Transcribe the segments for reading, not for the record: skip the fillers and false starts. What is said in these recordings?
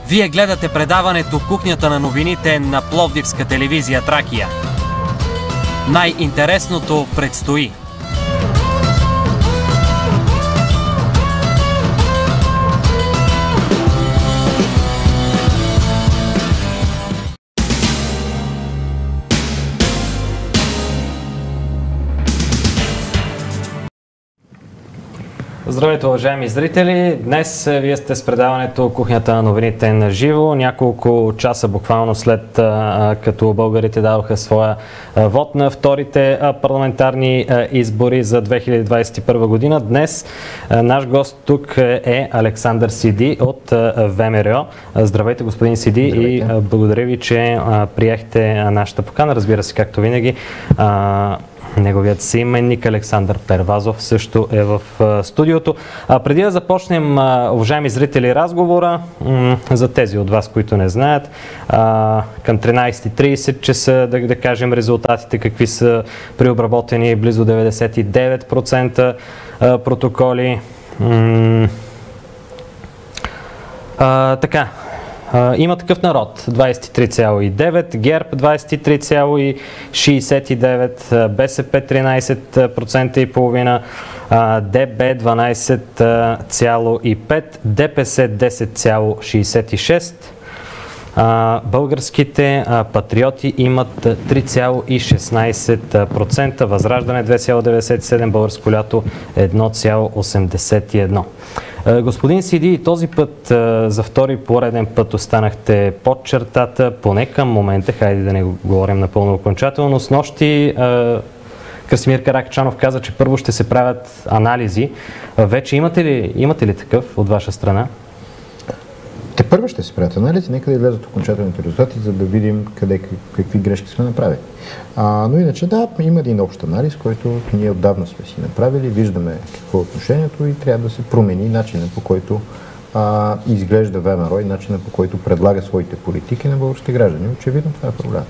Вие гледате предаването "Кухнята на новините" на Пловдивска телевизия Тракия. Най-интересното предстои. Здравейте, уважаеми зрители! Днес вие сте с предаването "Кухнята на новините" на живо. Няколко часа буквално след като българите дадоха своя вод на вторите парламентарни избори за 2021 година. Днес наш гост тук е Александър Сиди от ВМРО. Здравейте, господин Сиди. Здравейте. И благодаря ви, че приехте нашата покана. Разбира се, както винаги, неговият съименник Александър Первазов също е в студиото. Преди да започнем, уважаеми зрители, разговора, за тези от вас, които не знаят, към 13:30 часа, да кажем резултатите, какви са преобработени близо 99% протоколи. Така. Има Такъв народ 23,9%, ГЕРБ 23,69%, БСП 13,5%, ДБ 12,5%, ДПС 10,66%. Българските патриоти имат 3,16%, Възраждане 2,97%, Българско лято 1,81%. Господин Сиди, този път за втори пореден път останахте под чертата, поне към момента, хайде да не говорим напълно окончателно. Снощи Красимир Каракачанов каза, че първо ще се правят анализи. Вече имате ли такъв от ваша страна? Те първо ще се правят анализи, нека да излезат окончателните резултати, за да видим какви грешки сме направили. Но иначе да, има един общ анализ, който ние отдавна сме си направили, виждаме какво е отношението и трябва да се промени начина, по който изглежда ВМРО и начина, по който предлага своите политики на българските граждани. Очевидно това е проблем.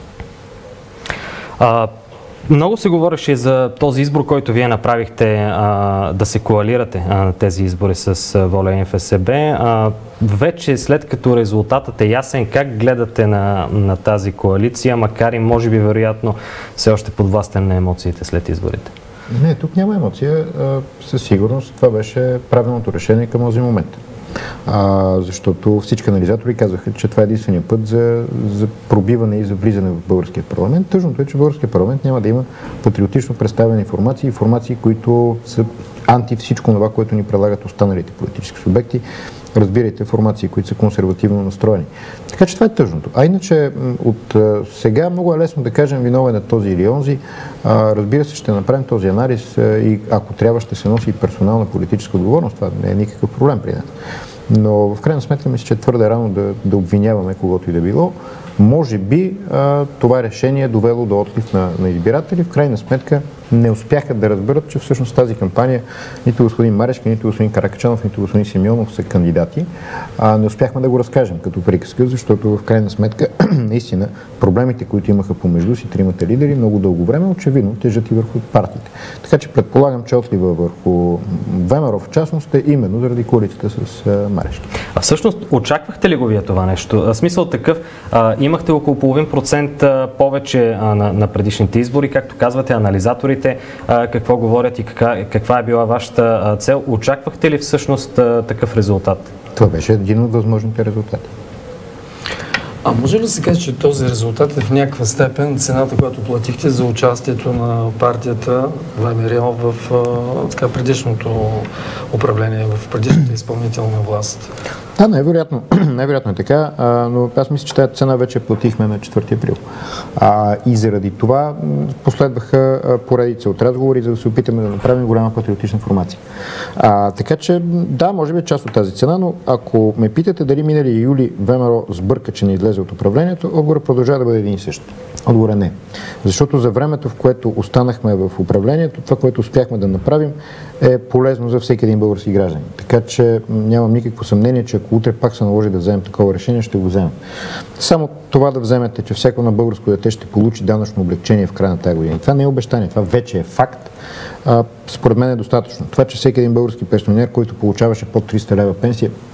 Много се говореше за този избор, който вие направихте, да се коалирате на тези избори с ВОЛЯ и НФСБ. Вече след като резултатът е ясен, как гледате на тази коалиция, макар и може би вероятно все още подвластен на емоциите след изборите? Не, тук няма емоция. Със сигурност това беше правилното решение към този момент. Защото всички анализатори казаха, че това е единствения път за пробиване и за влизане в българския парламент. Тъжното е, че българския парламент няма да има патриотично представени информации, които са анти всичко това, което ни предлагат останалите политически субекти. Разбирайте, формации, които са консервативно настроени. Така че това е тъжното. А иначе от сега много е лесно да кажем виновен е този или онзи. Разбира се, ще направим този анализ и ако трябва ще се носи и персонална политическа отговорност. Това не е никакъв проблем при нас. Но в крайна сметка мисля, че е твърде рано да обвиняваме когото и да било. Може би това решение е довело до отклик на избиратели. В крайна сметка не успяха да разберат, че всъщност тази кампания нито господин Марешки, нито господин Каракачанов, нито господин Симеонов са кандидати. Не успяхме да го разкажем като приказка, защото в крайна сметка наистина проблемите, които имаха помежду си тримата лидери много дълго време, очевидно тежат и върху партиите. Така че предполагам, че отлива върху ВМРО в частност е именно заради коалицията с Марешки. А всъщност очаквахте ли го вие това нещо? Смисъл такъв, имахте около половин процент повече на предишните избори, както казвате, анализаторите какво говорят и каква е била вашата цел. Очаквахте ли всъщност такъв резултат? Това беше един от възможните резултати. А може ли да се каже, че този резултат е в някаква степен цената, която платихте за участието на партията ВМРО в предишното управление, в предишната изпълнителна власт? Да, най-вероятно е така, но аз мисля, че тази цена вече платихме на 4 април. И заради това последваха поредица от разговори, за да се опитаме да направим голяма патриотична формация. Така че, да, може би е част от тази цена, но ако ме питате дали минали юли ВМРО сбърка, че не излезе от управлението, отговорът продължава да бъде един и същ. Отговорът не. Защото за времето, в което останахме в управлението, това, което успяхме да направим, е полезно за всеки един български гражданин. Така че нямам никакво съмнение, че ако утре пак се наложи да вземем такова решение, ще го вземем. Само това да вземете, че всяко на българско дете ще получи данъчно облекчение в края на тази година. Това не е обещание, това вече е факт. Според мен е достатъчно. Това, че всеки един български пенсионер, който получаваше под 300 лева пенсия,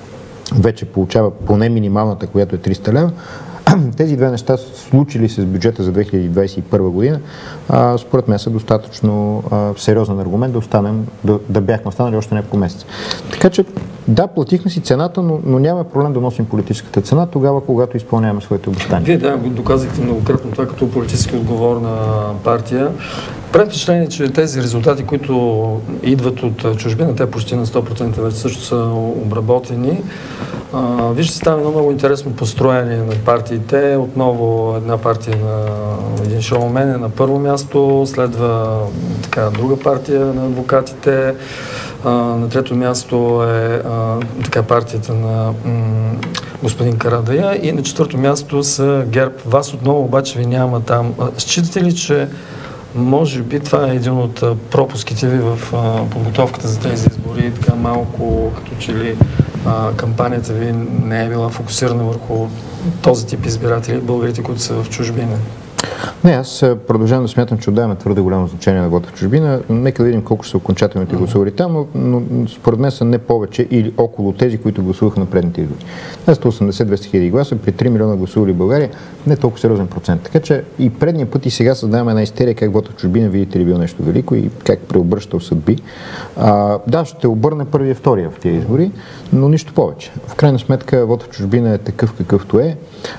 вече получава поне минималната, която е 300 лева. Тези две неща, случили се с бюджета за 2021 година, според мен са достатъчно сериозен аргумент да бяхме останали още няколко месеца. Така че, да, платихме си цената, но няма проблем да носим политическата цена тогава, когато изпълняваме своите обещания. Вие да, доказахте многократно това като политически отговорна партия. Прави впечатление, че тези резултати, които идват от чужбина, те почти на 100% вече също са обработени. Вижте, става едно много интересно построение на партиите. Отново една партия на един шоумен е на първо място, следва така друга партия на адвокатите, на трето място е така партията на господин Карадайъ и на четвърто място са ГЕРБ. Вас отново обаче ви няма там. Считате ли, че може би това е един от пропуските ви в подготовката за тези избори, така малко като че ли кампанията ви не е била фокусирана върху този тип избиратели, българите, които са в чужбина? Не, аз продължавам да смятам, че отдаваме твърде голямо значение на вода в чужбина. Нека да видим колко са окончателните гласували там, но според мен са не повече или около тези, които гласуваха на предните избори. 180-200 хиляди гласа при 3 милиона гласували в България, не толкова сериозен процент. Така че и предния път и сега създаваме една истерия как вода в чужбина, видите ли, бил нещо велико и как преобръщал съдби. Да, ще обърне първия и втория в тези избори, но нищо повече. В крайна сметка вода в чужбина е такъв какъвто е.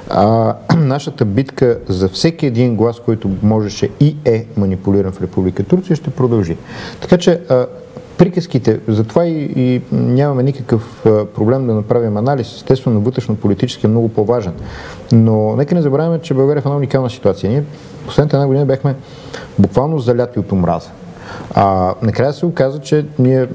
Нашата битка за всеки един глас, който можеше и е манипулиран в Република Турция, ще продължи. Така че приказките, затова и нямаме никакъв проблем да направим анализ. Естествено, вътрешно-политически е много по-важен. Но нека не забравяме, че България е в една уникална ситуация. Ние последната една година бяхме буквално заляти от омраза. Накрая се оказа, че ние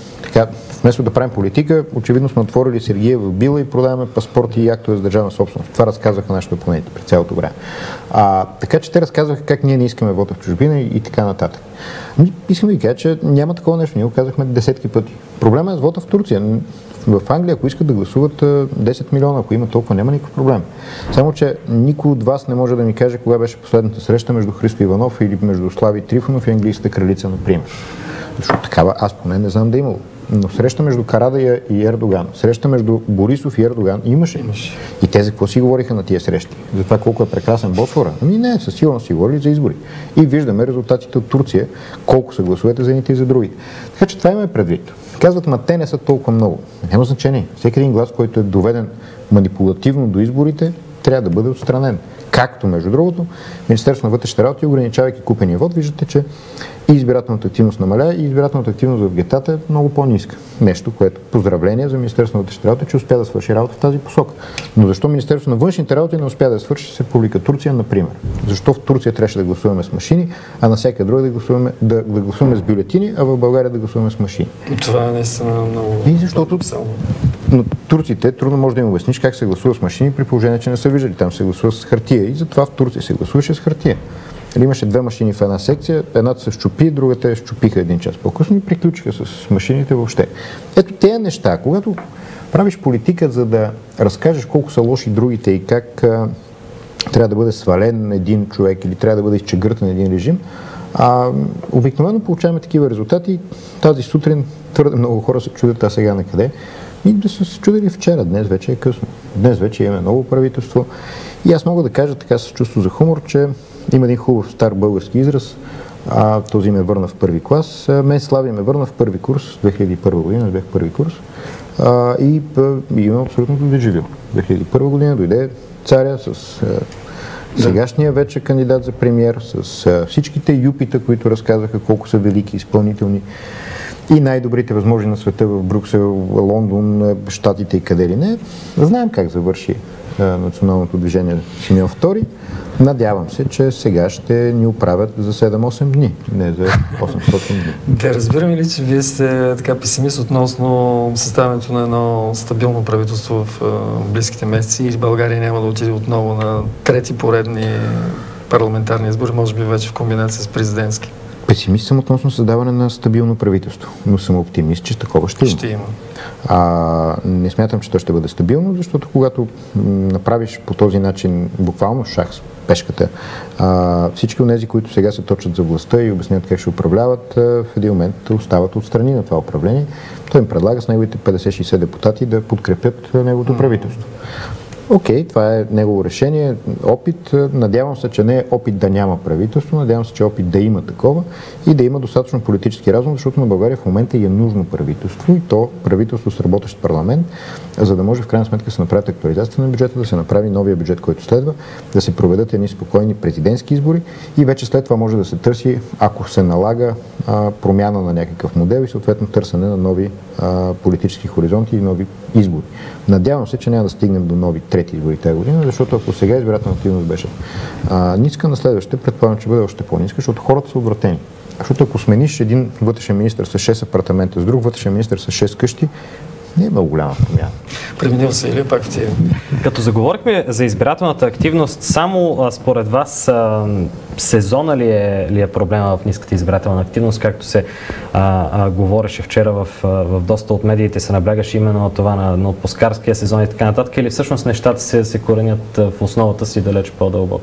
вместо да правим политика, очевидно сме отворили Сергия в Била и продаваме паспорти и актове за държавна собственост. Това разказваха нашите опоненти през цялото време. Така че те разказваха как ние не искаме вода в чужбина и така нататък. Искам да ви кажа, че няма такова нещо. Ние го казахме десетки пъти. Проблема е с вода в Турция. В Англия, ако искат да гласуват 10 милиона, ако има толкова, няма никакъв проблем. Само, че никой от вас не може да ми каже кога беше последната среща между Христо Иванов или между Слави Трифонов и английската кралица, например. Защото такава аз поне не знам да имало. Но среща между Карадайъ и Ердоган, среща между Борисов и Ердоган имаше. И те за какво си говориха на тия срещи? За това колко е прекрасен Босфора? Ами не, със сигурност си говорили за избори. И виждаме резултатите от Турция, колко са гласовете за едните и за другите. Така че това имаме предвид. Казват, ма те не са толкова много. Няма значение. Всеки един глас, който е доведен манипулативно до изборите, трябва да бъде отстранен. Както, между другото, Министерството на вътрешните работи, ограничавайки купения вод, виждате, че и избирателната активност намаля, и избирателната активност в гетата е много по-ниска. Нещо, което поздравление за Министерството на вътрешните работи, че успя да свърши работа в тази посока. Но защо Министерството на външните работи не успя да свърши с Република Турция, например? Защо в Турция трябваше да гласуваме с машини, а на всяка друга да гласуваме с бюлетини, а в България да гласуваме с машини? Това е наистина много... И защото но турците трудно може да им обясниш как се гласува с машини, при положение, че не са виждали. Там се гласува с хартия и затова в Турция се гласуваше с хартия. Имаше две машини в една секция, едната се счупи, другата я счупиха един час по-късно и приключиха с машините въобще. Ето тези неща, когато правиш политика, за да разкажеш колко са лоши другите и как трябва да бъде свален един човек или трябва да бъде изчегъртан един режим, обикновено получаваме такива резултати. Тази сутрин твърде много хора се чудят, а сега на къде. И да са се чудили вчера, днес вече е късно. Днес вече имаме ново правителство. И аз мога да кажа така с чувство за хумор, че има един хубав стар български израз. Този ме върна в първи клас. Мен Слави ме върна в първи курс, 2001 година, бях първи курс. И имам абсолютното дежавю. 2001 година дойде царя с сегашния вече кандидат за премиер, с всичките юпита, които разказаха колко са велики, изпълнителни и най-добрите възможни на света в Брюксел, Лондон, Щатите и къде ли не. Знаем как завърши националното движение Симеон II. Надявам се, че сега ще ни оправят за 7-8 дни, не за 800 дни. Да, разбираме ли, че вие сте така песимист относно съставянето на едно стабилно правителство в близките месеци и България няма да отиде отново на трети поредни парламентарни избори, може би вече в комбинация с президентски? Песимист съм относно създаване на стабилно правителство, но съм оптимист, че такова ще има. Не смятам, че то ще бъде стабилно, защото когато направиш по този начин буквално шах с пешката, всички от тези, които сега се точат за властта и обясняват как ще управляват, в един момент остават отстрани на това управление. Той им предлага с неговите 50-60 депутати да подкрепят неговото правителство. Окей, това е негово решение, опит. Надявам се, че не е опит да няма правителство, надявам се, че е опит да има такова и да има достатъчно политически разум, защото на България в момента е нужно правителство и то правителство с работещ парламент, за да може в крайна сметка да се направят актуализация на бюджета, да се направи новия бюджет, който следва, да се проведат едни спокойни президентски избори и вече след това може да се търси, ако се налага, промяна на някакъв модел и съответно търсене на нови политически хоризонти и нови избори. Надявам се, че няма да стигнем до нови трети избори тази година, защото ако сега избирателната активност беше ниска, на следващите предполагам, че бъде още по-ниска, защото хората са отвратени. Защото ако смениш един вътрешен министър с 6 апартамента с друг вътрешен министър с 6 къщи, не е много голяма промяна. Преминил се или пак в тия? Като заговорихме за избирателната активност, само според вас сезона ли е проблема в ниската избирателна активност, както се говореше вчера в доста от медиите, се наблягаше именно на това на отпускарския сезон и така нататък, или всъщност нещата се коренят в основата си далеч по-дълбоко?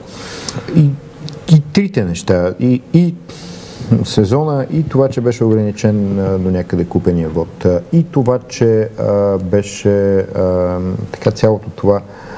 И трите неща. И сезона, и това, че беше ограничен до някъде купения вод, и това, че беше така цялото това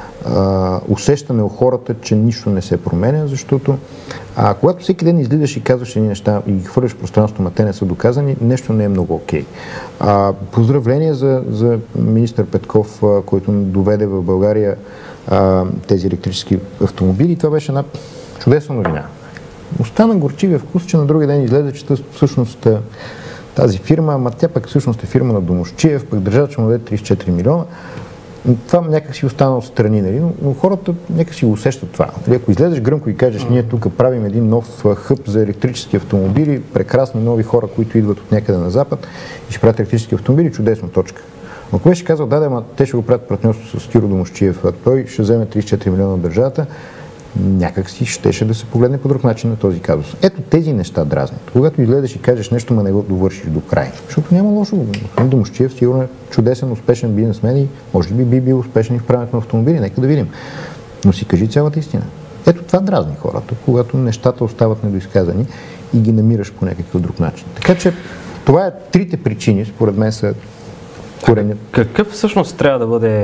усещане у хората, че нищо не се променя, защото когато всеки ден излизаш и казваш едни неща и ги хвърляш в пространството, но те не са доказани, нещо не е много окей. Поздравления за министър Петков, който доведе в България тези електрически автомобили. Това беше една чудесна новина. Остана горчивия вкус, че на други ден излезе, че всъщност тази фирма, тя пък всъщност е фирма на Домусчиев, пък държавата ще му даде 34 милиона. Това някак си остана отстрани, нали? Но хората някак си го усещат това. Ако излезеш гръмко и кажеш, ние тук правим един нов хъб за електрически автомобили, прекрасни нови хора, които идват от някъде на запад и ще правят електрически автомобили, чудесно, точка. Но ако беше казал, те ще го правят партньорство с Киро Домусчиев, а той ще вземе 34 милиона от държавата, някак си щеше да се погледне по друг начин на този казус. Ето тези неща дразнят. Когато изгледаш и кажеш нещо, ма не го довършиш до край. Защото няма лошо. Господин Домусчиев сигурно е чудесен, успешен бизнесмен и може би бил успешен и в правенето на автомобили. Нека да видим. Но си кажи цялата истина. Ето това дразни хората, когато нещата остават недоизказани и ги намираш по някакъв друг начин. Така че това е трите причини, според мен са коренят. Какъв всъщност трябва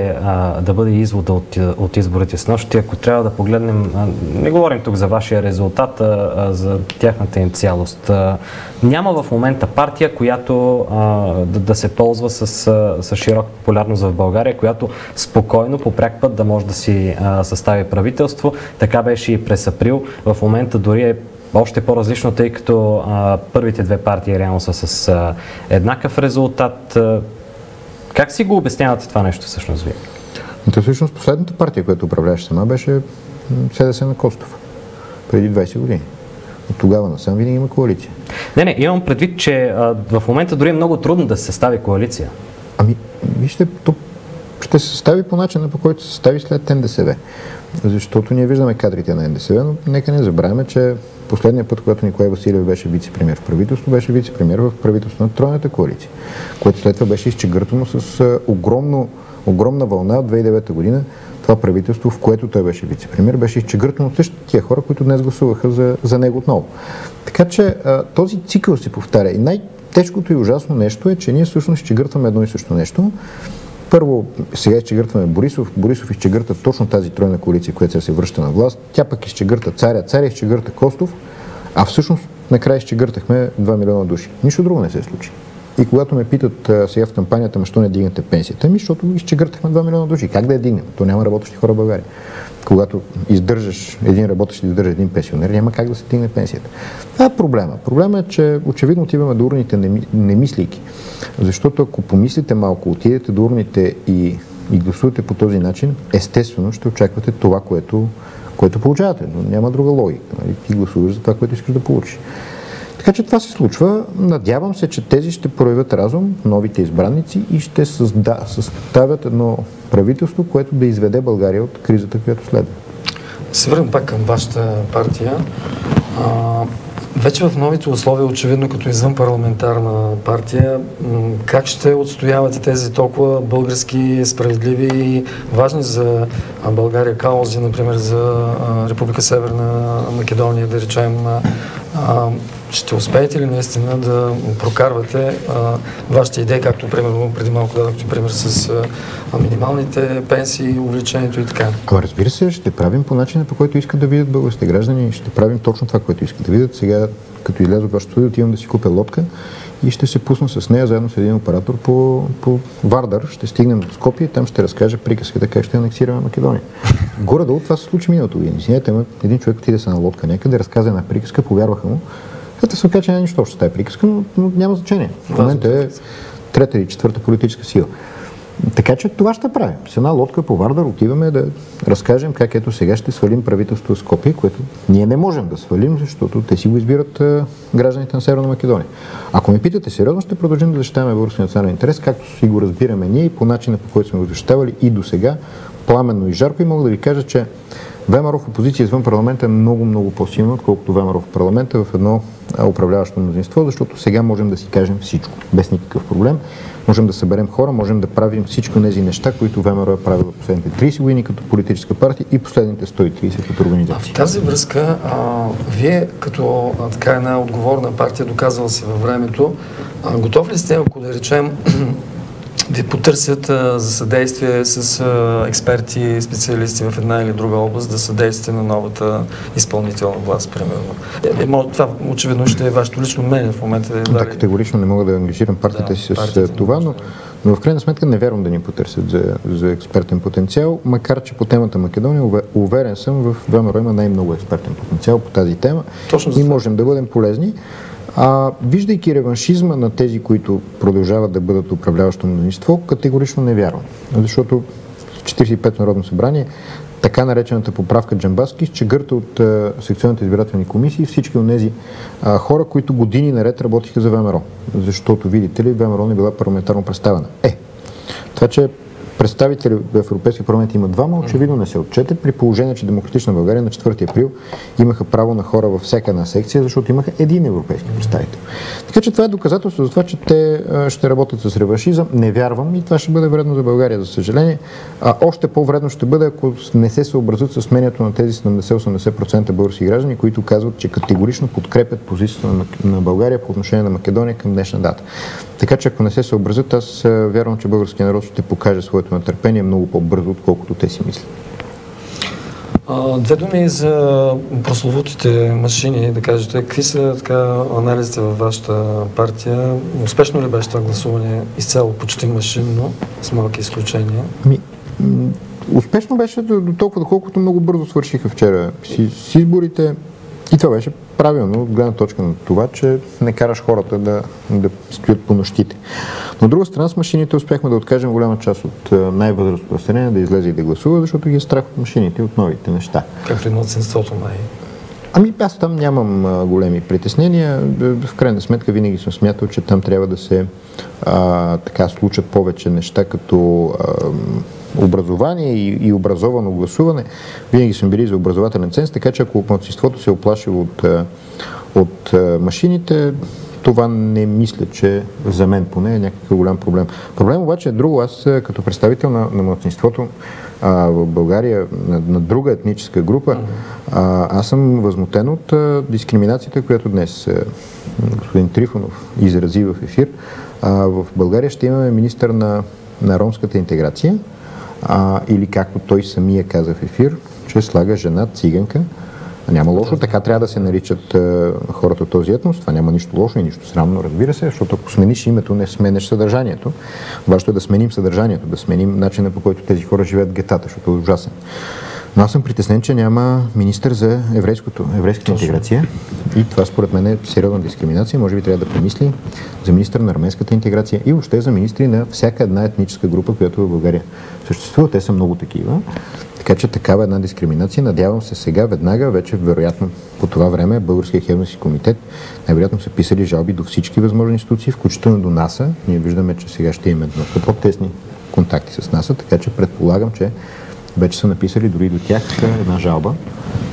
да бъде извода от изборите с нощи, ако трябва да погледнем, не говорим тук за вашия резултат, а за тяхната им цялост. Няма в момента партия, която да се ползва с широка популярност в България, която спокойно по пряк път да може да си състави правителство. Така беше и през април. В момента дори е още по-различно, тъй като първите две партии реално са с еднакъв резултат. Как си го обяснявате това нещо всъщност вие? Всъщност последната партия, която управляваше сама, беше СДС на Костов. Преди 20 години. От тогава насам винаги има коалиция. Не, имам предвид, че в момента дори е много трудно да се състави коалиция. Вижте, ще се състави по начина, по който се състави след НДСВ. Защото ние виждаме кадрите на НДСВ, но нека не забравяме, че последния път, когато Николай Василев беше вице-премиер в правителство, беше вице-премиер в правителство на тройната коалиция, което след това беше изчегъртано с огромна вълна от 2009 година. Това правителство, в което той беше вице-премиер, беше изчегъртано от същите тия хора, които днес гласуваха за него отново. Така че този цикъл се повтаря. И най-тежкото и ужасно нещо е, че ние всъщност изчегъртваме едно и също нещо. Първо, сега изчегъртваме Борисов. Борисов изчегърта точно тази тройна коалиция, която се връща на власт. Тя пък изчегърта царя изчегърта Костов, а всъщност накрая изчегъртахме 2 милиона души. Нищо друго не се случи. И когато ме питат сега в кампанията, защо не дигнете пенсията? Защото изчегъртахме 2 милиона души. Как да я дигнем? То няма работещи хора в България. Когато издържаш един работещ и издържа един пенсионер, няма как да се дигне пенсията. Това е проблема. Проблемът е, че очевидно отиваме до урните не мислейки. Защото ако помислите малко, отидете до урните и гласувате по този начин, естествено ще очаквате това, което получавате. Но няма друга логика. Ти гласуваш за това, което искаш да получиш. Така че това се случва. Надявам се, че тези ще проявят разум, новите избранници, и ще съставят едно правителство, което да изведе България от кризата, която следва. Се върнем пак към вашата партия. Вече в новите условия, очевидно като извън парламентарна партия, как ще отстоявате тези толкова български, справедливи и важни за България каузи, например за Република Северна Македония, да речем, ще успеете ли наистина да прокарвате вашите идеи, както примерно преди малко дадохте пример с минималните пенсии, увеличението и така? Разбира се, ще правим по начина, по който искат да видят българските граждани, ще правим точно това, което искат да видят. Сега, като изляза от вашето студио, отивам да си купя лодка и ще се пусна с нея заедно с един оператор по Вардар. Ще стигнем до Скопие и там ще разкажа приказката как ще анексираме Македония. Горе-долу това се случи миналото година. Един човек отиде се на лодка някъде, разказа една приказка, повярваха му. Като се окаже, че няма нищо общо с тази приказка, но няма значение. В момента е трета или четвърта политическа сила. Така че това ще правим. С една лодка по Вардар отиваме да разкажем как ето сега ще свалим правителството в Скопие, което ние не можем да свалим, защото те си го избират гражданите на Северна Македония. Ако ме питате сериозно, ще продължим да защитаваме българския национален интерес, както си го разбираме ние и по начина, по който сме го защитавали и до сега, пламенно и жарко, и мога да ви кажа, че ВМРО в опозиция извън парламента е много, много по-силно, отколкото ВМРО в парламента в едно управляващо мнозинство, защото сега можем да си кажем всичко, без никакъв проблем. Можем да съберем хора, можем да правим всичко тези неща, които ВМРО е правила последните 30 години като политическа партия и последните 130 като организация. В тази връзка, вие като така една отговорна партия, доказала се във времето, готов ли сте, ако да речем, ви потърсят за съдействие с експерти, специалисти в една или друга област, да съдействате на новата изпълнителна власт, примерно? Това очевидно ще е вашето лично мнение в момента. Да, категорично не мога да ангажирам партията си с това, но в крайна сметка не вярвам да ни потърсят за експертен потенциал, макар че по темата Македония уверен съм, в ВМРО има най-много експертен потенциал по тази тема и можем да бъдем полезни. Виждайки реваншизма на тези, които продължават да бъдат управляващо мнозинство, категорично не вярвам. Защото в 45 Народно събрание така наречената поправка Джамбазки изчегърта от секционните избирателни комисии всички от тези хора, които години наред работиха за ВМРО. Защото, видите ли, ВМРО не била парламентарно представена. Това, че представители в Европейския парламент има двама, очевидно не се отчете, при положение, че Демократична България на 4 април имаха право на хора във всяка една секция, защото имаха един европейски представител. Така че това е доказателство за това, че те ще работят с реваншизъм. Не вярвам и това ще бъде вредно за България, за съжаление. Още по-вредно ще бъде, ако не се съобразят с мнението на тези 70-80% български граждани, които казват, че категорично подкрепят позицията на България по отношение на Македония към днешна дата. Така че ако не се съобразят, аз вярвам, че българският народ ще покаже своето нетърпение много по-бързо, отколкото те си мислят. Две думи за прословутите машини, да кажете. Какви са анализите във вашата партия? Успешно ли беше това гласуване изцяло почти машинно, с малки изключения? Успешно беше до толкова, доколкото много бързо свършиха вчера с изборите. И това беше правилно от гледна точка на това, че не караш хората да стоят по нощите. Но от друга страна с машините успяхме да откажем голяма част от най-възрастното население да излезе и да гласува, защото ги е страх от машините и от новите неща. Както и младсинството май. Аз там нямам големи притеснения. В крайна сметка винаги съм смятал, че там трябва да се случат повече неща като образование и образовано гласуване. Винаги сме били за образователен ценз, така че ако младсинството се е оплашило от машините, това не мисля, че за мен поне е някакъв голям проблем. Проблем обаче е друго. Аз като представител на младсинството в България, на друга етническа група, аз съм възмутен от дискриминацията, която днес господин Трифонов изрази в ефир. В България ще имаме министър на ромската интеграция, или както той самия каза в ефир, че слага жена циганка. Няма лошо, така трябва да се наричат хората от този етнос. Това няма нищо лошо и нищо срамно, разбира се, защото ако смениш името, не сменеш съдържанието. Важно е да сменим съдържанието, да сменим начина, по който тези хора живеят в гетата, защото е ужасен. Но аз съм притеснен, че няма министър за еврейската интеграция и това според мен е сериозна дискриминация. Може би трябва да помисли за министър на арменската интеграция и въобще за министри на всяка една етническа група, която в България съществува. Те са много такива. Така че такава една дискриминация. Надявам се сега, веднага, вече вероятно по това време Българския Хелзинкски комитет най-вероятно са писали жалби до всички възможни институции, включително до НАСА. Ние виждаме, че сега ще имаме доста по-тесни контакти с НАСА, така че предполагам, че вече са написали дори до тях една жалба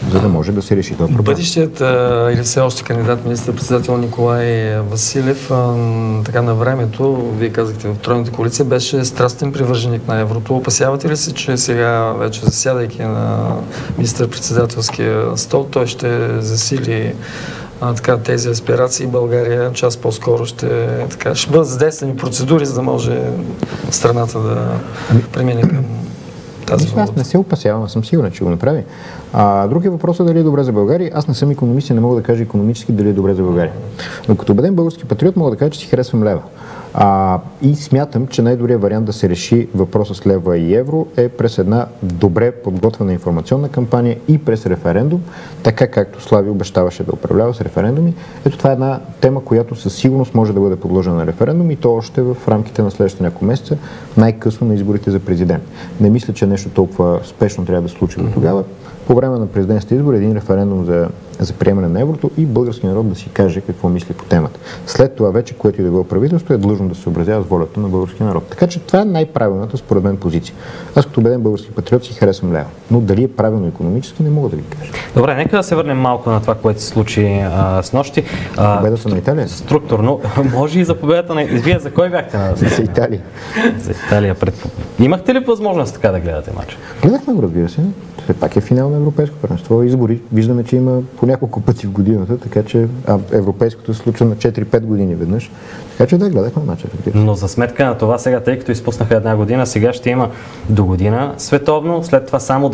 за да може да се реши този проблем. Бъдещият или все още кандидат министър-председател Николай Василев, така на времето, вие казахте в тройната коалиция, беше страстен привърженик на еврото. Опасявате ли се, че сега вече засядайки на министър-председателския стол, той ще засили тези аспирации? България част по-скоро ще бъдат задействани процедури, за да може страната да премине към тази валута? Аз не се опасявам, аз съм сигурен, че го направи. Другия въпрос е дали е добре за България. Аз не съм икономист и не мога да кажа икономически дали е добре за България. Но като убеден български патриот мога да кажа, че си харесвам лева. И смятам, че най-добрият вариант да се реши въпроса с лева и евро е през една добре подготвена информационна кампания и през референдум, така както Слави обещаваше да управлява с референдуми. Ето това е една тема, която със сигурност може да бъде подложена на референдум и то още в рамките на следващите няколко месеца, най-късно на изборите за президент. Не мисля, че нещо толкова спешно трябва да се случи до тогава. По време на президентските избори един референдум за приемане на еврото и българския народ да си каже какво мисли по темата. След това вече, което и да било правителство, е длъжно да се съобразява с волята на българския народ. Така че това е най-правилната, според мен, позиция. Аз като убеден български патриот си харесвам лева. Но дали е правилно икономически, не мога да ви кажа. Добре, нека да се върнем малко на това, което се случи с нощи. Победата на Италия? Структурно. Може и за победата на Италия. Вие за кой бяхте? За Италия. За Италия. Имахте ли възможност така да гледате матча? Гледахме го, разбира се. Пак е финал на европейско първенство. Избори виждаме, че има по няколко пъти в годината, така че европейското се случва на 4-5 години веднъж. Така че да, гледахме матча. Но за сметка на това сега, тъй като изпуснаха една година, сега ще има до година световно, след това само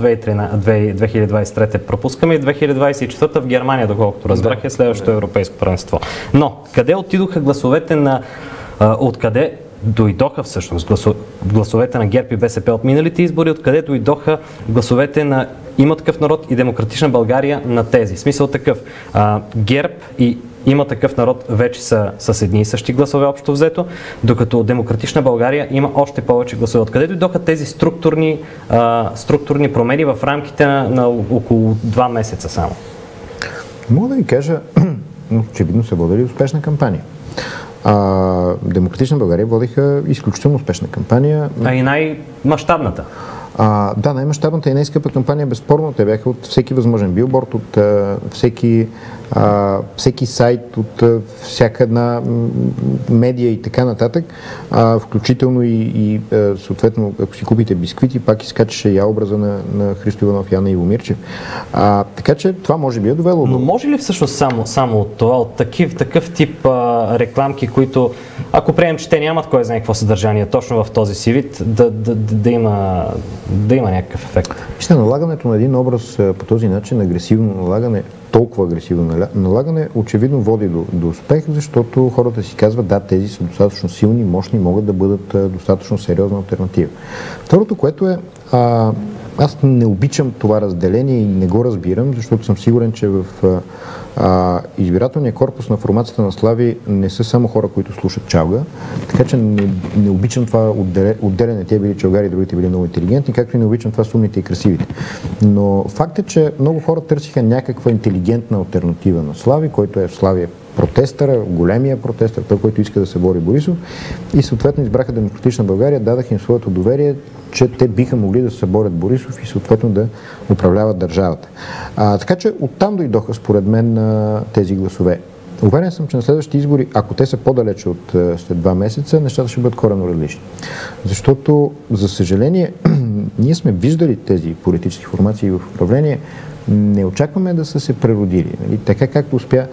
2023 пропускаме и 2024 в Германия, доколкото разбрах, е следващото европейско първенство. Но къде отидоха гласовете на... Откъде дойдоха всъщност гласовете на ГЕРБ и БСП от миналите избори, откъде дойдоха гласовете на Има такъв народ и Демократична България на тези. Смисъл такъв. ГЕРБ и Има такъв народ вече са с едни и същи гласове общо взето, докато Демократична България има още повече гласове. Откъде дойдоха тези структурни промени в рамките на около 2 месеца само? Мога да ви кажа, очевидно са водили успешна кампания. Демократична България водиха изключително успешна кампания. И най-мащабната. Да, най-мащабната и най-скъпа кампания, безспорно. Те бяха от всеки възможен билборд, от всеки сайт, от всяка една медия и така нататък. Включително и съответно, ако си купите бисквити, пак изкачаше я образа на Христо Иванов и Анна Иво Мирчев. Така че това може би е довело. Но може ли всъщност само от това, от такъв тип рекламки, които, ако приемем, че те нямат кой знае какво съдържание точно в този си вид, да има някакъв ефект? Мисля, налагането на един образ по този начин, агресивно налагане, толкова агресивно налагане, очевидно води до успех, защото хората си казват, да, тези са достатъчно силни, мощни, могат да бъдат достатъчно сериозна алтернатива. Второто, което е, аз не обичам това разделение и не го разбирам, защото съм сигурен, че в избирателния корпус на формацията на Слави не са само хора, които слушат чалга, така че не обичам това отделяне. Те били чалгари, другите били много интелигентни, както и не обичам това с умните и красивите. Но факт е, че много хора търсиха някаква интелигентна алтернатива на Слави, който е Слави протестъра, големия протестър, той, който иска да се бори Борисов, и съответно избраха Демократична България, дадаха им своето доверие, че те биха могли да се съборят Борисов и съответно да управляват държавата. Така че оттам дойдоха, според мен, тези гласове. Уверен съм, че на следващите избори, ако те са по-далече от след 2 месеца, нещата ще бъдат коренно различни. Защото, за съжаление, ние сме виждали тези политически формации в управление, не очакваме да са се преродили. Нали? Така както успя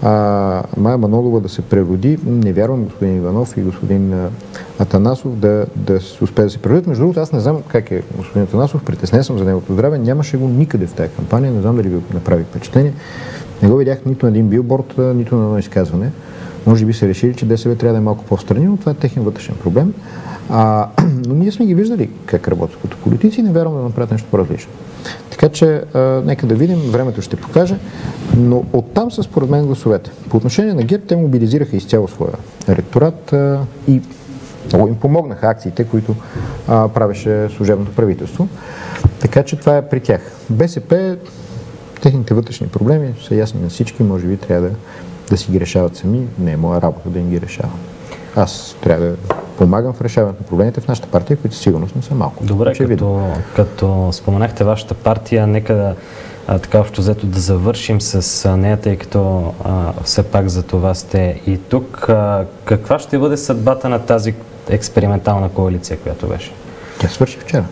Мая Манолова да се прероди, не вярвам господин Иванов и господин Атанасов да успее да се преродят. Между другото, аз не знам как е господин Атанасов, притеснен съм за неговото здраве, нямаше го никъде в тази кампания, не знам дали ви направи впечатление. Не го видях нито на един билборд, нито на едно изказване. Може би са решили, че ДСБ трябва да е малко по-встрани, но това е техен вътрешен проблем. Но ние сме ги виждали как работят като политици и не вярвам да направят нещо по-различно. Така че, нека да видим, времето ще покаже, но оттам са според мен гласовете. По отношение на ГЕРБ, те мобилизираха изцяло своя електорат и много им помогнаха акциите, които правеше служебното правителство. Така че това е при тях. БСП, техните вътрешни проблеми са ясни на всички, може би трябва да си ги решават сами, не е моя работа да им ги решавам. Аз трябва да помагам в решаването на проблемите в нашата партия, които сигурно не са малко. Добре, като споменахте вашата партия, нека така общо взето да завършим с нея, тъй като все пак за това сте и тук. Каква ще бъде съдбата на тази експериментална коалиция, която беше? Тя свърши вчера.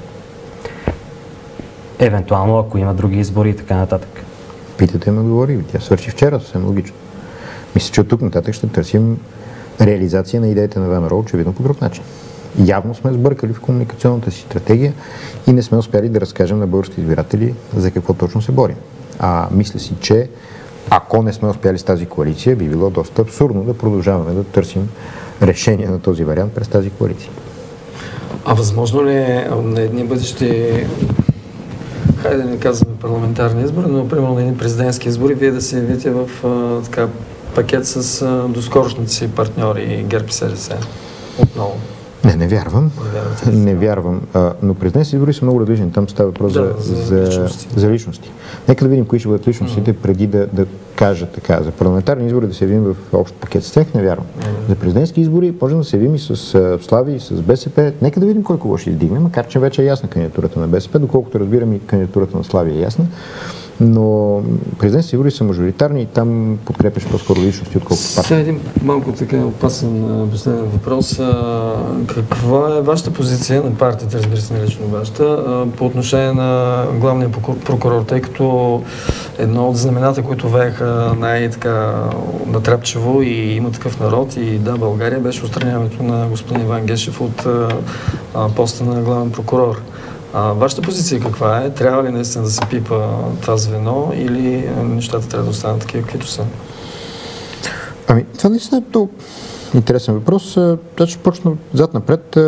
Евентуално, ако има други избори и така нататък. Питате ме говори, тя свърши вчера, съвсем логично. Мисля, че от тук нататък ще търсим реализация на идеите на ВМРО, очевидно по друг начин. Явно сме сбъркали в комуникационната си стратегия и не сме успяли да разкажем на българските избиратели за какво точно се борим. Мисля си, че ако не сме успяли с тази коалиция, би било доста абсурдно да продължаваме да търсим решение на този вариант през тази коалиция. Възможно ли е на едни бъдещи, хайде да не казваме парламентарни избори, но примерно на едни президентски избори, вие да се явите в пакет с доскорошните си партньори ГЕРБ и СДС отново? Не вярвам. Не вярвам. Но президентски избори са много различни. Там става въпрос за личности. Нека да видим кои ще бъдат личностите преди да кажа така. За парламентарни избори да се явим в общ пакет с тях, не вярвам. За президентски избори можем да се явим и с Слави, и с БСП. Нека да видим кой кого ще издигне, макар че вече е ясна кандидатурата на БСП, доколкото разбирам и кандидатурата на Слави е ясна. Но президентски избори са мажоритарни и там подкрепяш по-скоро личности, отколкото партия. Сега един малко така опасен последен въпрос. Каква е вашата позиция на партията, разбира се, не лично вашата, по отношение на главния прокурор, тъй като едно от знамената, които вееха най-така натрапчево и Има такъв народ и Да, България, беше отстраняването на господин Иван Гешев от поста на главен прокурор. Вашата позиция каква е? Трябва ли наистина да се пипа това звено или нещата трябва да останат такива, каквито са? Това наистина е много интересен въпрос. Ще почна зад напред.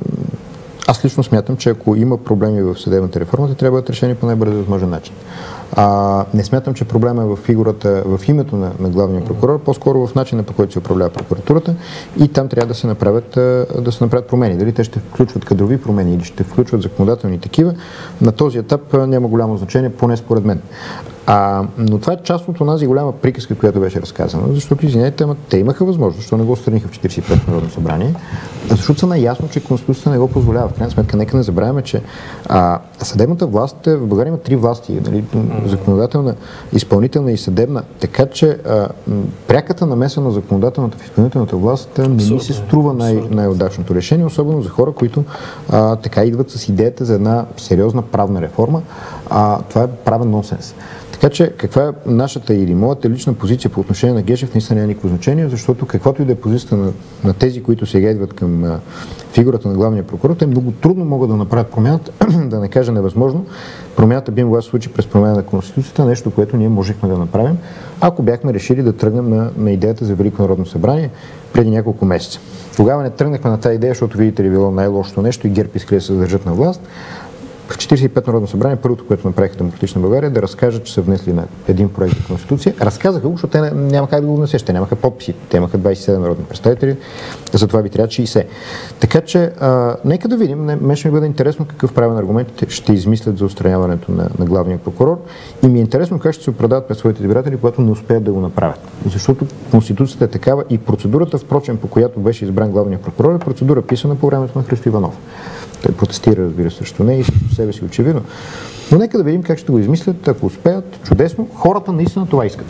Аз лично смятам, че ако има проблеми в съдебната реформа, те трябва да бъдат решени по най-бързо възможен начин. Не смятам, че проблема е в фигурата, в името на главния прокурор, по-скоро в начина, по който се управлява прокуратурата и там трябва да се направят промени. Дали те ще включват кадрови промени или ще включват законодателни такива, на този етап няма голямо значение, поне според мен. Но това е част от онази голяма приказка, която беше разказана, защото, извинете, те имаха възможност, защото не го отстраниха в 45-то Народно събрание, защото са наясно, че Конституцията не го позволява. В крайна сметка, нека не забравяме, че съдебната власт в България има 3 власти, нали, законодателна, изпълнителна и съдебна, така че пряката намеса на законодателната в изпълнителната власт не ми се струва най-удачното решение, особено за хора, които така идват с идеята за една сериозна правна реформа. Това е правен нонсенс. Така че каква е нашата или моята лична позиция по отношение на Гешев наистина няма никакво значение, защото каквато и да е позицията на тези, които сега идват към фигурата на главния прокурор, те много трудно могат да направят промяната, да не кажа невъзможно. Промяната би могла да се случи през промяна на Конституцията, нещо, което ние можехме да направим, ако бяхме решили да тръгнем на идеята за Велико народно събрание преди няколко месеца. Тогава не тръгнахме на тази идея, защото, видите ли, било най-лошото нещо и ГЕРБ искали да се държат на власт. В 45-то Народно събрание първото, което направиха Демократична България, да разкажат, че са внесли на един проект за Конституция. Разказаха го, защото те няма как да го внесеш. Те нямаха подписи. Те имаха 27 народни представители, затова би трябва 60. Така че, нека да видим. Мен ще ми бъде интересно какъв правен аргумент ще измислят за отстраняването на главния прокурор. И ми е интересно как ще се оправдават пред своите избиратели, когато не успеят да го направят. Защото Конституцията е такава и процедурата, впрочем, по която беше избран главния прокурор, е процедура писана по времето на Христо Иванов. Той протестира, разбира се, срещу нея и срещу себе си очевидно. Но нека да видим как ще го измислят. Ако успеят, чудесно. Хората наистина това искат.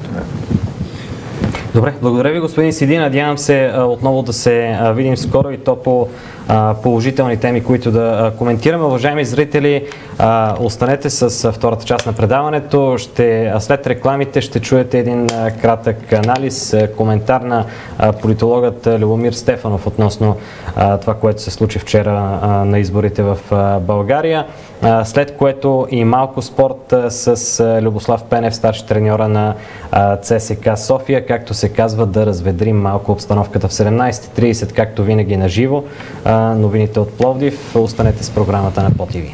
Добре, благодаря ви, господин Сиди. Надявам се отново да се видим скоро и то по положителни теми, които да коментираме. Уважаеми зрители, останете с втората част на предаването. След рекламите ще чуете един кратък анализ, коментар на политологът Любомир Стефанов относно това, което се случи вчера на изборите в България. След което и малко спорт с Любослав Пенев, старши треньора на ЦСКА София. Както се казва, да разведрим малко обстановката в 17:30, както винаги на живо. Новините от Пловдив. Останете с програмата на ПО-ТВ.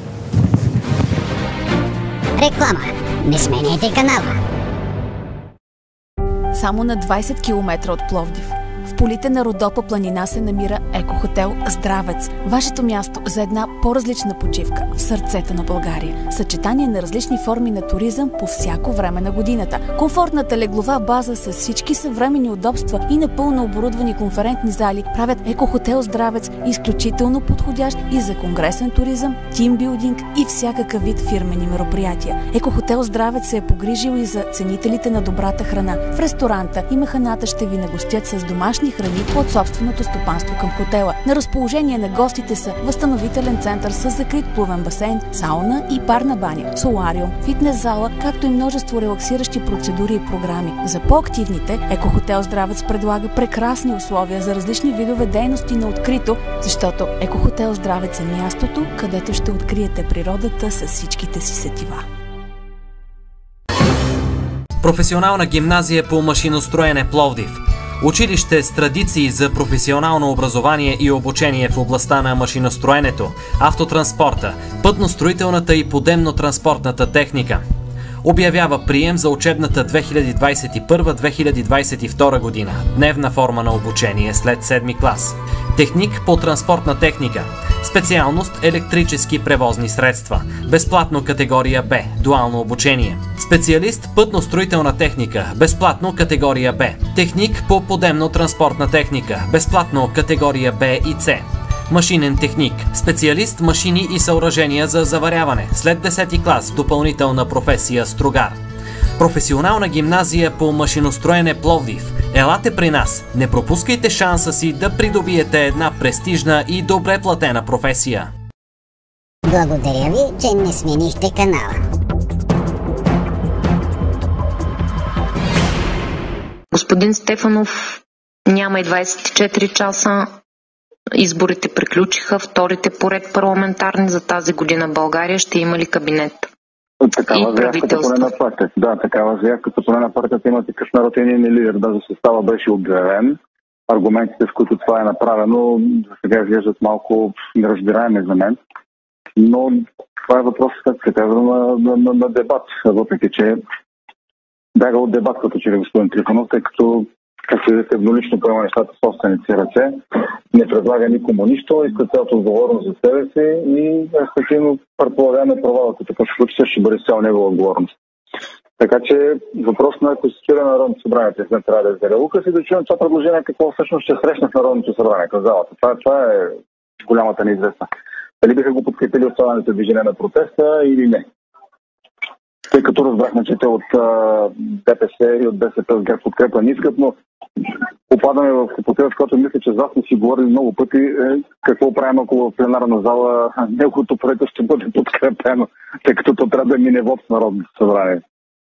Реклама. Не сменяйте канала. Само на 20 км от Пловдив, в полите на Родопа планина се намира екохотел Здравец. Вашето място за една по-различна почивка в сърцето на България. Съчетание на различни форми на туризъм по всяко време на годината. Комфортната леглова база с всички съвременни удобства и напълно оборудвани конферентни зали правят екохотел Здравец изключително подходящ и за конгресен туризъм, тимбилдинг и всякакъв вид фирмени мероприятия. Екохотел Здравец се е погрижил и за ценителите на добрата храна. В ресторанта и механата ще ви нагостят с домашни храни от собственото стопанство към хотела. На разположение на гостите са възстановителен център с закрит плувен басейн, сауна и парна баня, солариум, фитнес зала, както и множество релаксиращи процедури и програми. За по-активните, Екохотел Здравец предлага прекрасни условия за различни видове дейности на открито, защото Екохотел Здравец е мястото, където ще откриете природата с всичките си сетива. Професионална гимназия по машиностроене Пловдив. Училище с традиции за професионално образование и обучение в областта на машиностроенето, автотранспорта, пътностроителната и подемно-транспортната техника. Обявява прием за учебната 2021-2022 година. Дневна форма на обучение след 7 клас. Техник по транспортна техника. Специалност електрически превозни средства. Безплатно категория Б. Дуално обучение. Специалист пътно-строителна техника. Безплатно категория Б. Техник по подемно-транспортна техника. Безплатно категория Б и С. Машинен техник. Специалист машини и съоръжения за заваряване. След 10 клас допълнителна професия стругар. Професионална гимназия по машиностроене Пловдив. Елате при нас. Не пропускайте шанса си да придобиете една престижна и добре платена професия. Благодаря ви, че не сменихте канала. Господин Стефанов, няма и 24 часа. Изборите приключиха, вторите поред парламентарни за тази година в България. Ще има ли кабинет? Такава заявката поне на партията. Да, такава заявката поне на партията има такъв народ и нейният лидер. Даже състава беше обявен. Аргументите, с които това е направено, за сега изглеждат малко неразбираеми за мен. Но това е въпрос, както се казва, на дебат. Въпреки че бяга от дебат, като че ли господин Трифонов, тъй като както видите, еднолично поема нещата в собствените ръце, не предлага никому нищо, иска цялата отговорност за себе си и респективно предполагаме провала, като по случай ще бъде цял негова отговорност. Така че въпрос на конституиране на Народното събрание, не трябва да издаде указ и да чуем това предложение, какво всъщност ще срещне в Народното събрание към залата. Това е голямата неизвестна. Дали биха го подкрепили останалите движения на протеста или не? Тъй като разбрахме, че те от ДПС и от БСП с ГЕРБ подкрепа не искат, но попадаме в хипотеза, в която мисля, че зад сме си говорили много пъти какво правим, ако в пленарна зала неговото проект ще бъде подкрепено, тъй като то трябва да мине в Народното събрание.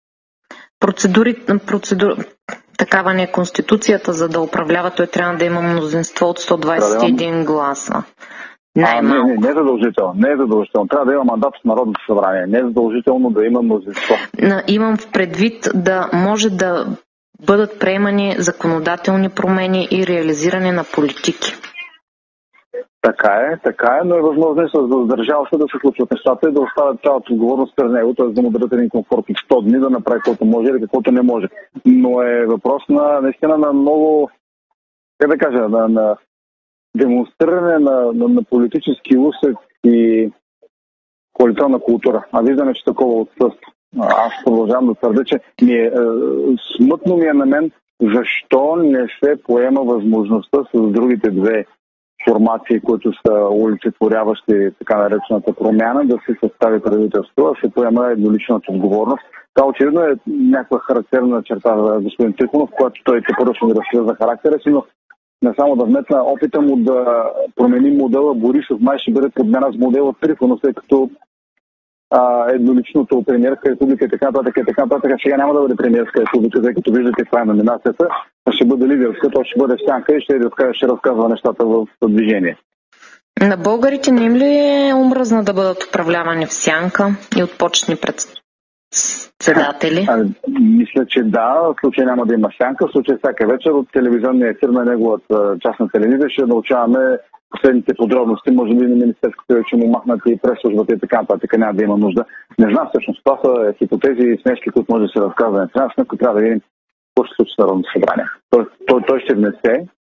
Такава не е Конституцията, за да управлява, той трябва да има мнозинство от 121 гласа. Не е задължително. Не е задължително. Трябва да има мандат в Народното събрание. Не е задължително да има мнозинство. Имам в предвид да може да бъдат приемани законодателни промени и реализиране на политики. Така е, но е възможно с държавата да се случват нещата и да оставят цялата отговорност през него, т.е. да му дадат един комфорт от 100 дни да направи каквото може или каквото не може. Но е въпрос наистина на много, на демонстриране на политически усет и коалиционна култура. А виждаме, че такова отсъства. Аз продължавам да твърдя, че смътно ми е на мен защо не се поема възможността с другите две формации, които са олицетворяващи така наречената промяна, да се състави правителство, да се поема едноличната отговорност. Това очевидно е някаква характерна черта за господин Трифонов, която той те поръчва да разказва за характера си, но не само да вметна опита му да промени модела Борисов, май ще бъде подмяна с модела Трифонов, тъй като едноличното премиерска република и така нататък. Сега няма да бъде премиерска република, тъй като виждате каква е номинацията, ще бъде лидерска, то ще бъде в сянка и ще разказва нещата в движение. На българите не им ли е омръзна да бъдат управлявани в сянка и от почетни председатели? Мисля, че да. В случай няма да има сянка. В случай всяка вечер от телевизионния ефир на неговата частна телевизия ще научаваме последните подробности. Може би на Министерството ще му махнат и прес-службата и така нататък. Няма да има нужда. Не знам всъщност. Това са хипотези и смешки, които може да се разказват. Трябва да видим какво ще случи с Народното събрание. Той ще внесе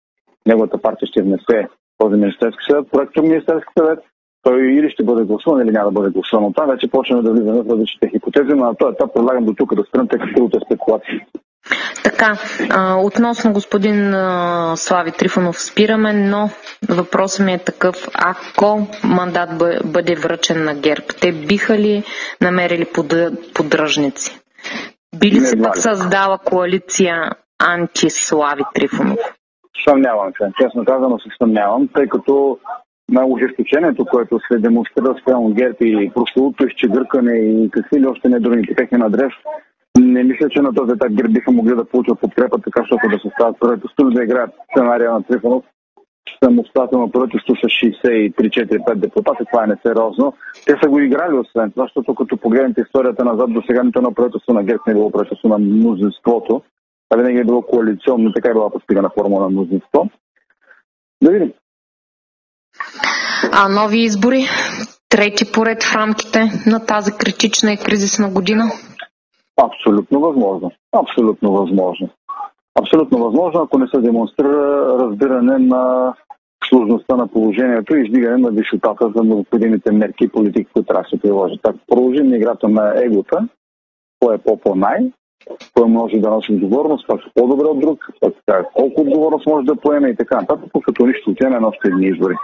неговата партия ще внесе този Министерски съвет, проектът Министерски съвет, той или ще бъде гласуван, или няма да бъде гласуван. Оттам вече почваме да влизаме в различните хипотези, но на този етап предлагам до тук да спрем, тъй като е спекулации. Така, относно господин Слави Трифонов спираме, но въпросът ми е такъв: ако мандат бъде връчен на ГЕРБ, те биха ли намерили поддръжници? Би ли се пък създала коалиция анти-Слави Трифонов? Съмнявам се. Честно казано се съмнявам, тъй като на ожесточението, което се демонстрира спрямо ГЕРБ и прословото изчегъркане и какви ли още не другите техни адрес, не мисля, че на този етап ГЕРБ биха могли да получат подкрепа, така защото да се стават правителство, да играят сценария на Трифонов самостоятелно правителство с 63-4-5 депутати. Това е несериозно. Те са го играли освен това, защото като погледнете историята назад, до сега нито на правителство на ГЕРБ не е било правителство на мнозинството, а винаги е било коалиционно, така е била постигана форма на мнозинство. Да видим. А нови избори? Трети поред в рамките на тази критична и кризисна година? Абсолютно възможно. Абсолютно възможно. Абсолютно възможно, ако не се демонстрира разбиране на сложността на положението и издигане на висотата за необходимите мерки и политики, които трябва да се приложат. Ако продължим на играта на егота, кой е по-най, кой може да носи отговорност, пак по-добре от друг, пак колко отговорност може да поеме и така нататък, като нищо отиваме на още едни избори.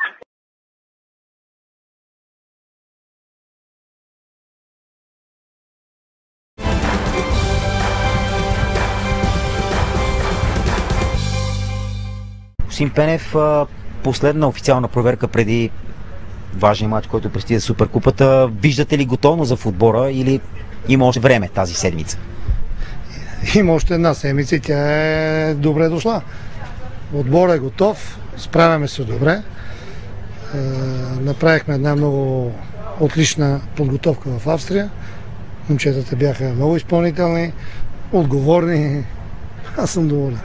Сим Пенев, последна официална проверка преди важен матч, който предстои за Суперкупата. Виждате ли готовност за отбора или има още време тази седмица? Има още една седмица и тя е добре дошла. Отборът е готов, справяме се добре. Направихме една много отлична подготовка в Австрия. Момчетата бяха много изпълнителни, отговорни. Аз съм доволен.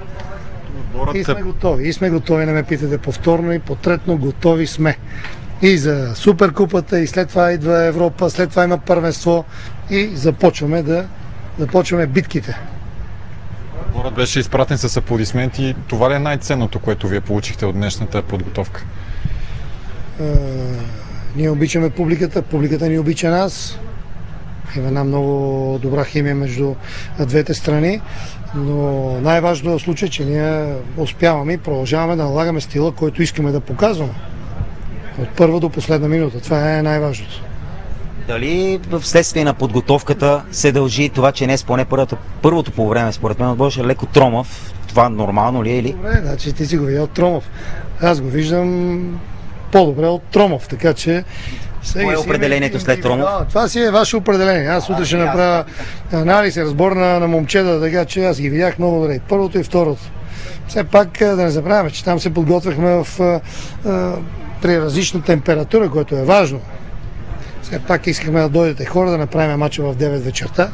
И сме готови, не ме питате повторно и потретно, готови сме. И за Суперкупата, и след това идва Европа, след това има първенство и започваме битките. Отборът беше изпратен с аплодисменти. Това ли е най-ценното, което вие получихте от днешната подготовка? Ние обичаме публиката, публиката ни обича нас. Има една много добра химия между двете страни, но най-важното в случай, че ние успяваме и продължаваме да налагаме стила, който искаме да показваме. От първа до последна минута. Това е най-важното. Дали вследствие на подготовката се дължи това, че не поне първото по време, според мен, беше леко тромав? Това нормално ли е или? Добре, значи ти си го видял тромав. Аз го виждам по-добре от тромав, така че... Кое е определението след Тромов? Това си е ваше определение. Аз утре ще направя анализ, разбор на момчета, така че аз ги видях много добре. Първото и второто. Все пак да не забравяме, че там се подготвяхме при различна температура, което е важно. Все пак искахме да дойдете хора, да направим мача в 9 вечерта.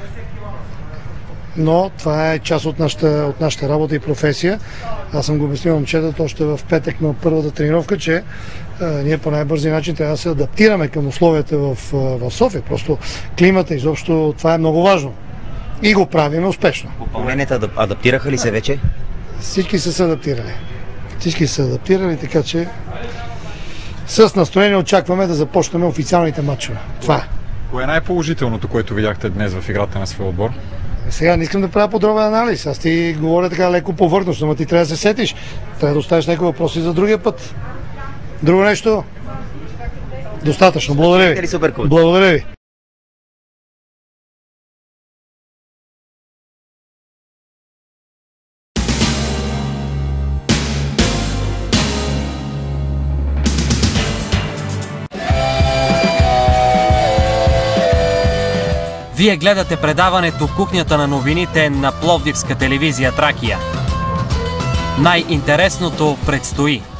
Но това е част от нашата работа и професия. Аз съм го обяснил момчетата още в петък на първата тренировка, че ние по най-бързи начин трябва да се адаптираме към условията в София. Просто климата, изобщо това е много важно. И го правим успешно. Попълненията адаптираха ли се вече? Всички са се адаптирали. Всички са адаптирали, така че с настроение очакваме да започнем официалните матчове. Това е. Кое е най-положителното, което видяхте днес в играта на своя отбор? Сега не искам да правя подробен анализ. Аз ти говоря така леко повърхностно, но ти трябва да се сетиш. Трябва да оставиш някои въпроси за другия път. Друго нещо? Достатъчно. Благодаря ви. Благодаря ви. Вие гледате предаването "Кухнята на новините" на Пловдивска телевизия Тракия. Най-интересното предстои.